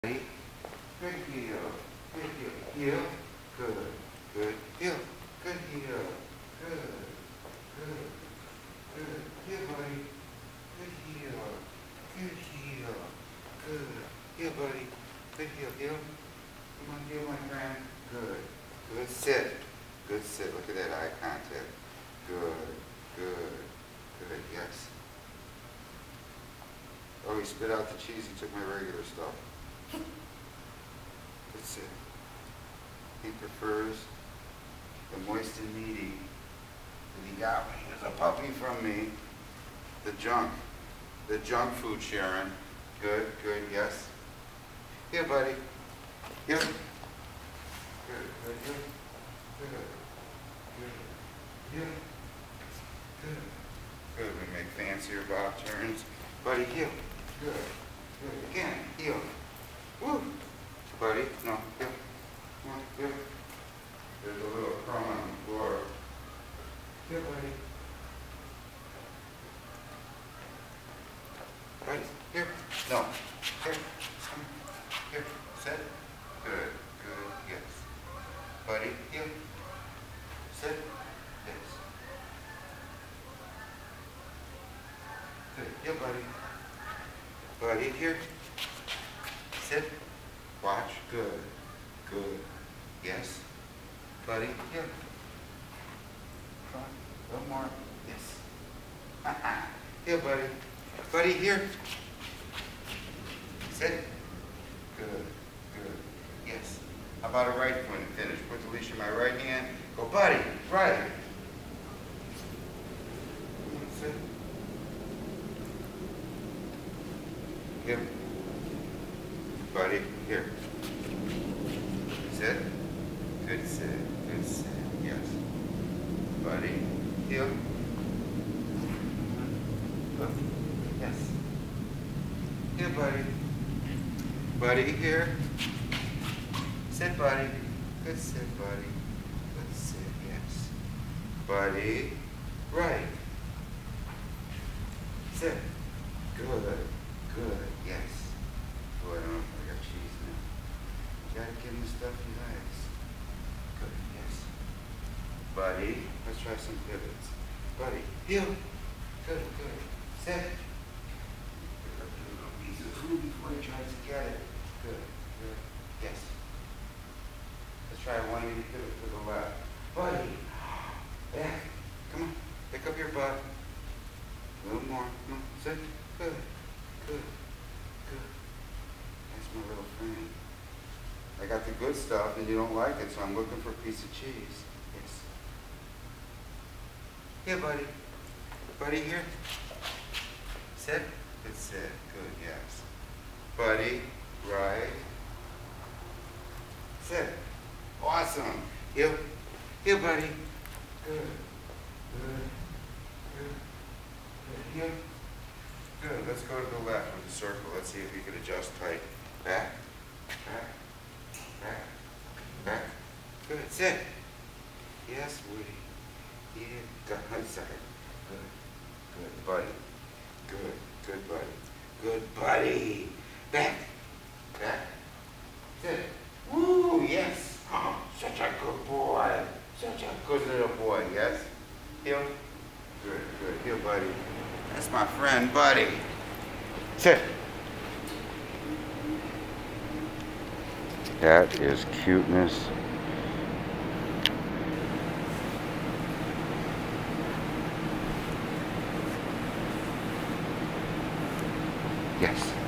Good heel. Good heel. Heel. Good. Good. Heel. Good heel. Good. Good. Good. Heel, buddy. Good heel. Good heel. Good. Heel, buddy. Good heel. Heel. Come on, heel, my friend. Good. Good sit. Good sit. Look at that eye contact. Good. Good. Good. Yes. Oh, he spit out the cheese. He took my regular stuff. That's it. He prefers the moist and meaty that he got when he was a puppy from me. The junk food, Sharon. Good, good, yes. Here, buddy. Here. Good, good, here. Good, good, here. Good. Good, we make fancier bob turns. Buddy, heel. Good, good. Again, heel. Woo! Buddy, no, heel. Come on, heel. There's a little crumb on the floor. Heel, buddy. Buddy, here. No. Here. Come here. Sit. Good, good, yes. Buddy, heel. Sit. Yes. Good. Heel, buddy. Buddy, here. Sit. Watch. Good. Good. Yes. Buddy, here. Come on. A little more. Yes. Here, buddy. Buddy, here. Sit. Good. Good. Yes. How about a right foot and finish? Put the leash in my right hand. Go, buddy. Right. Come on, sit. Here. Buddy, here. Sit. Good sit. Good sit. Yes. Buddy, heel. Look. Yes. Here, buddy. Buddy, here. Sit, buddy. Good sit, buddy. Good sit, yes. Buddy, right. Sit. Good. Good, yes. Boy, I don't know if I got cheese now. You gotta give him the stuff he likes. Good, yes. Buddy, let's try some pivots. Buddy, heel. Good, good. Sit. Pick up your little piece of food before he tries to get it. Good, good, yes. Let's try a 180 pivot to the left. Buddy, back. Come on, pick up your butt. A little more. Come on, sit. Good. Good. Good. That's my little friend. I got the good stuff and you don't like it, so I'm looking for a piece of cheese. Yes. Here, buddy. Buddy, here. Sit. Good sit. Good, yes. Buddy, right. Sit. Awesome. Here. Here, buddy. Good. Good. Good. Good. Here. Good. Let's go to the left with the circle. Let's see if we can adjust tight. Back. Back. Back. Back. Good. Sit. Yes, Woody. Yeah. Good. Sorry. Good. Good. Buddy. Good. Good, buddy. Good, buddy. Back. Back. Sit. Woo, yes. Oh, such a good boy. Such a good little boy. Yes? Heel. Good, good. Heel, buddy. That's my friend, Buddy. Sit. That is cuteness. Yes.